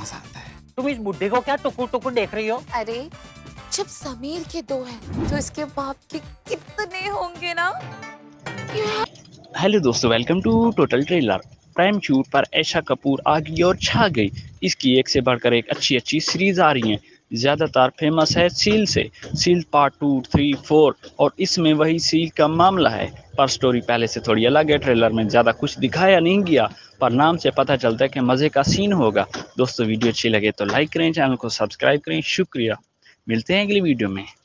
मजा आता है। तुम इस बुड्ढे को क्या टुकुर टुकुर देख रही हो? अरे जब समीर के 2 हैं तो इसके बाप के कितने होंगे ना। हेलो दोस्तों, welcome to total trailer. Prime shoot पर ऐशा कपूर आ गई और छा गई। इसकी एक से बढ़कर एक अच्छी सीरीज आ रही हैं। ज़्यादातर फेमस है सील से। सील पार्ट 2, 3, 4 और इसमें वही सील का मामला है, पर स्टोरी पहले से थोड़ी अलग है। ट्रेलर में ज़्यादा कुछ दिखाया नहीं गया, पर नाम से पता चलता है कि मज़े का सीन होगा। दोस्तों वीडियो अच्छी लगे तो लाइक करें, चैनल को सब्सक्राइब करें। शुक्रिया, मिलते हैं अगली वीडियो में।